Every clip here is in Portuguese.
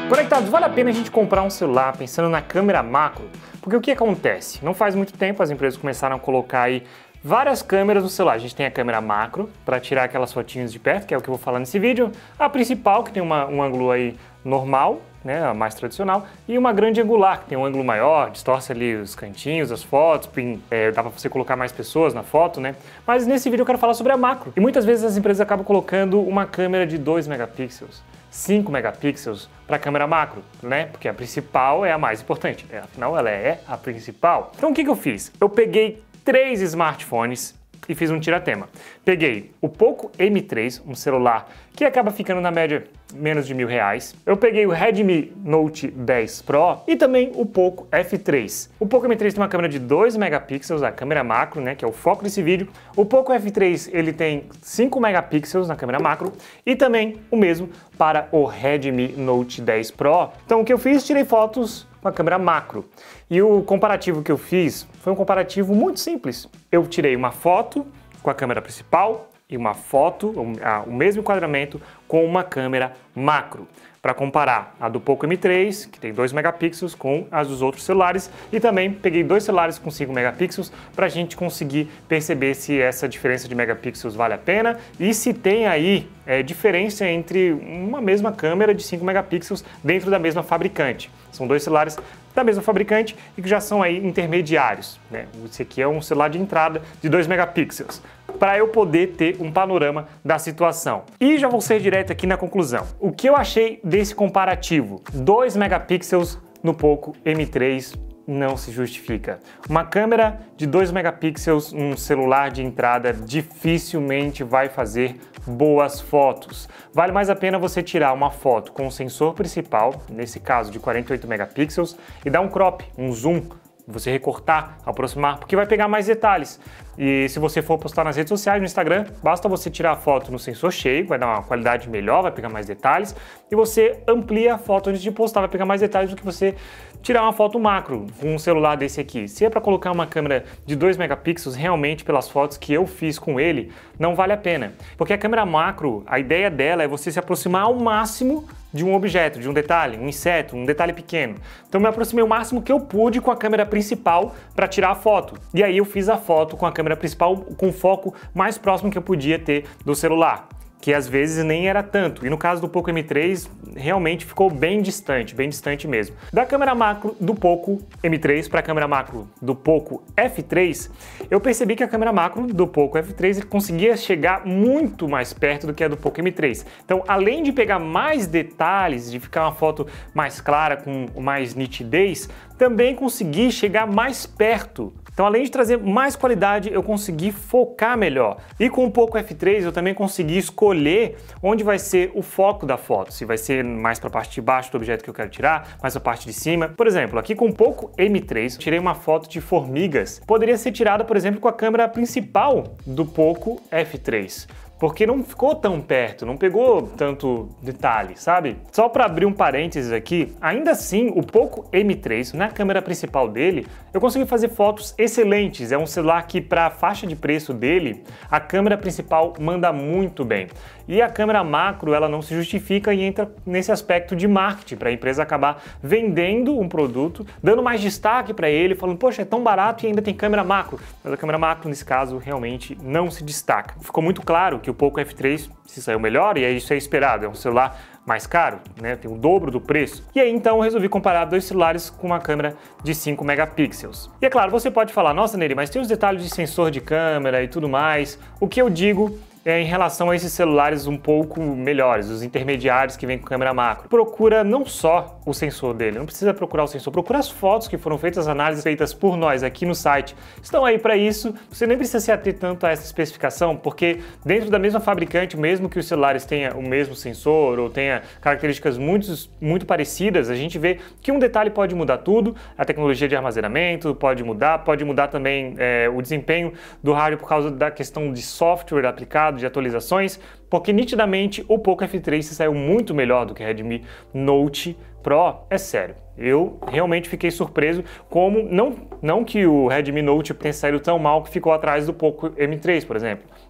Conectados, vale a pena a gente comprar um celular pensando na câmera macro? Porque o que acontece? Não faz muito tempo as empresas começaram a colocar aí várias câmeras no celular. A gente tem a câmera macro para tirar aquelas fotinhas de perto, que é o que eu vou falar nesse vídeo. A principal, que tem um ângulo aí normal, né, a mais tradicional, e uma grande angular, que tem um ângulo maior, distorce ali os cantinhos, as fotos, dá para você colocar mais pessoas na foto, né? Mas nesse vídeo eu quero falar sobre a macro. E muitas vezes as empresas acabam colocando uma câmera de 2 megapixels, 5 megapixels para a câmera macro, né? Porque a principal é a mais importante, afinal ela é a principal. Então o que eu fiz? Eu peguei 3 smartphones e fiz um tiratema. Peguei o Poco M3, um celular que acaba ficando na média menos de R$1.000. Eu peguei o Redmi Note 10 Pro e também o Poco F3. O Poco M3 tem uma câmera de 2 megapixels, a câmera macro, né, que é o foco desse vídeo. O Poco F3 ele tem 5 megapixels na câmera macro e também o mesmo para o Redmi Note 10 Pro. Então o que eu fiz? Tirei fotos com a câmera macro. E o comparativo que eu fiz foi um comparativo muito simples. Eu tirei uma foto com a câmera principal e uma foto, o mesmo enquadramento, com uma câmera macro, para comparar a do Poco M3, que tem 2 megapixels, com as dos outros celulares, e também peguei 2 celulares com 5 megapixels para a gente conseguir perceber se essa diferença de megapixels vale a pena e se tem aí diferença entre uma mesma câmera de 5 megapixels dentro da mesma fabricante. São 2 celulares da mesma fabricante e que já são aí intermediários, né? Esse aqui é um celular de entrada de 2 megapixels, para eu poder ter um panorama da situação. E já vou ser direto aqui na conclusão. O que eu achei desse comparativo? 2 megapixels no Poco M3 não se justifica. Uma câmera de 2 megapixels, um celular de entrada, dificilmente vai fazer boas fotos. Vale mais a pena você tirar uma foto com o sensor principal, nesse caso de 48 megapixels, e dar um crop, um zoom, você recortar, aproximar, porque vai pegar mais detalhes. E se você for postar nas redes sociais, no Instagram, basta você tirar a foto no sensor cheio, vai dar uma qualidade melhor, vai pegar mais detalhes, e você amplia a foto antes de postar, vai pegar mais detalhes do que você tirar uma foto macro com um celular desse aqui. Se é para colocar uma câmera de 2 megapixels, realmente pelas fotos que eu fiz com ele, não vale a pena. Porque a câmera macro, a ideia dela é você se aproximar ao máximo de um objeto, de um detalhe, um inseto, um detalhe pequeno. Então eu me aproximei o máximo que eu pude com a câmera principal para tirar a foto. E aí eu fiz a foto com a câmera principal com o foco mais próximo que eu podia ter do celular, que às vezes nem era tanto. E no caso do Poco M3, realmente ficou bem distante mesmo. Da câmera macro do Poco M3 para a câmera macro do Poco F3, eu percebi que a câmera macro do Poco F3 conseguia chegar muito mais perto do que a do Poco M3. Então, além de pegar mais detalhes, de ficar uma foto mais clara, com mais nitidez, também consegui chegar mais perto. Então, além de trazer mais qualidade, eu consegui focar melhor. E com o Poco F3, eu também consegui escolher onde vai ser o foco da foto. Se vai ser mais para a parte de baixo do objeto que eu quero tirar, mais para a parte de cima. Por exemplo, aqui com o Poco M3, eu tirei uma foto de formigas. Poderia ser tirada, por exemplo, com a câmera principal do Poco F3. Porque não ficou tão perto, não pegou tanto detalhe, sabe? Só para abrir um parênteses aqui, ainda assim, o Poco M3, na câmera principal dele, eu consegui fazer fotos excelentes. É um celular que, para a faixa de preço dele, a câmera principal manda muito bem. E a câmera macro, ela não se justifica e entra nesse aspecto de marketing, para a empresa acabar vendendo um produto, dando mais destaque para ele, falando, poxa, é tão barato e ainda tem câmera macro. Mas a câmera macro, nesse caso, realmente não se destaca. Ficou muito claro que o Poco F3 se saiu melhor e isso é esperado, é um celular mais caro, né? Tem o dobro do preço. E aí então eu resolvi comparar 2 celulares com uma câmera de 5 megapixels. E é claro, você pode falar, nossa Nery, mas tem os detalhes de sensor de câmera e tudo mais. O que eu digo em relação a esses celulares um pouco melhores, os intermediários que vêm com câmera macro. Procura não só o sensor dele, não precisa procurar o sensor, procura as fotos que foram feitas, as análises feitas por nós aqui no site. Estão aí para isso, você nem precisa se ater tanto a essa especificação, porque dentro da mesma fabricante, mesmo que os celulares tenham o mesmo sensor ou tenha características muito parecidas, a gente vê que um detalhe pode mudar tudo, a tecnologia de armazenamento pode mudar também o desempenho do hardware por causa da questão de software aplicado, de atualizações, porque nitidamente o Poco F3 se saiu muito melhor do que o Redmi Note Pro, é sério. Eu realmente fiquei surpreso como, não que o Redmi Note tenha saído tão mal que ficou atrás do Poco M3, por exemplo.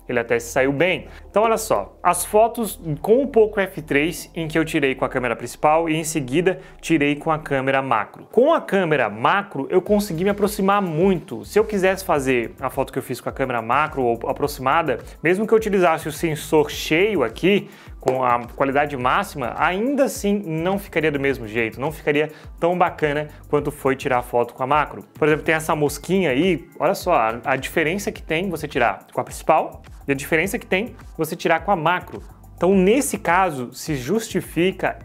ele até se saiu bem. Então olha só, as fotos com o Poco F3 em que eu tirei com a câmera principal e em seguida tirei com a câmera macro. Com a câmera macro eu consegui me aproximar muito. Se eu quisesse fazer a foto que eu fiz com a câmera macro ou aproximada, mesmo que eu utilizasse o sensor cheio aqui, com a qualidade máxima, ainda assim não ficaria do mesmo jeito, não ficaria tão bacana quanto foi tirar a foto com a macro. Por exemplo, tem essa mosquinha aí, olha só a diferença que tem você tirar com a principal e a diferença que tem você tirar com a macro. Então, nesse caso, se justifica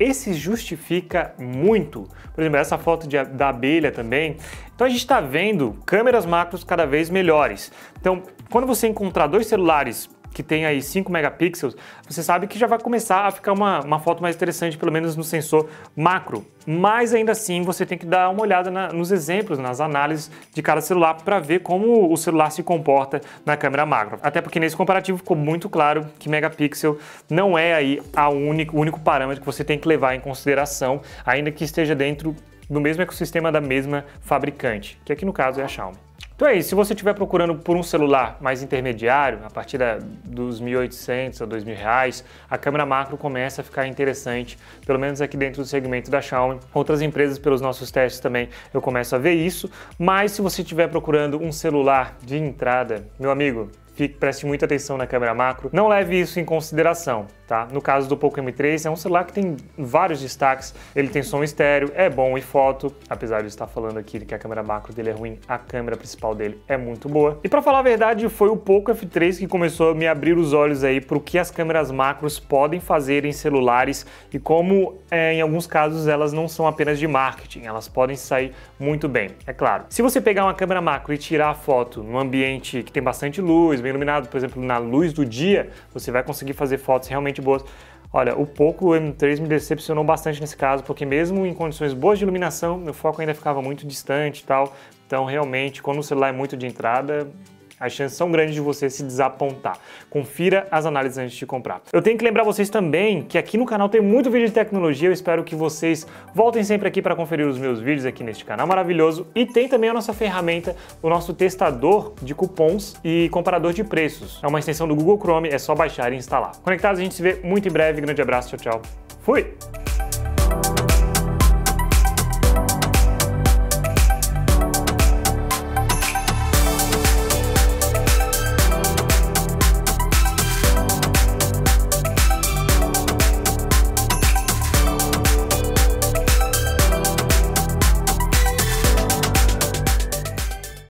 muito. Por exemplo, essa foto da abelha também. Então, a gente está vendo câmeras macros cada vez melhores. Então, quando você encontrar dois celulares que tem aí 5 megapixels, você sabe que já vai começar a ficar uma foto mais interessante, pelo menos no sensor macro. Mas ainda assim você tem que dar uma olhada nos exemplos, nas análises de cada celular para ver como o celular se comporta na câmera macro. Até porque nesse comparativo ficou muito claro que megapixel não é aí o único parâmetro que você tem que levar em consideração, ainda que esteja dentro do mesmo ecossistema da mesma fabricante, que aqui no caso é a Xiaomi. Então é isso, se você estiver procurando por um celular mais intermediário, a partir dos 1.800 a 2.000 reais, a câmera macro começa a ficar interessante, pelo menos aqui dentro do segmento da Xiaomi. Outras empresas, pelos nossos testes também, eu começo a ver isso, mas se você estiver procurando um celular de entrada, meu amigo, preste muita atenção na câmera macro, não leve isso em consideração, tá? No caso do Poco M3, é um celular que tem vários destaques, ele tem som estéreo, é bom e foto, apesar de estar falando aqui que a câmera macro dele é ruim, a câmera principal dele é muito boa. E para falar a verdade, foi o Poco F3 que começou a me abrir os olhos aí para o que as câmeras macros podem fazer em celulares e como, em alguns casos, elas não são apenas de marketing, elas podem sair muito bem, é claro. Se você pegar uma câmera macro e tirar a foto num ambiente que tem bastante luz, bem iluminado, por exemplo, na luz do dia, você vai conseguir fazer fotos realmente boas. Olha, o Poco M3 me decepcionou bastante nesse caso, porque mesmo em condições boas de iluminação, meu foco ainda ficava muito distante e tal. Então, realmente, quando o celular é muito de entrada, as chances são grandes de você se desapontar. Confira as análises antes de comprar. Eu tenho que lembrar vocês também que aqui no canal tem muito vídeo de tecnologia, eu espero que vocês voltem sempre aqui para conferir os meus vídeos aqui neste canal maravilhoso. E tem também a nossa ferramenta, o nosso testador de cupons e comparador de preços. É uma extensão do Google Chrome, é só baixar e instalar. Conectados, a gente se vê muito em breve. Grande abraço, tchau, tchau. Fui!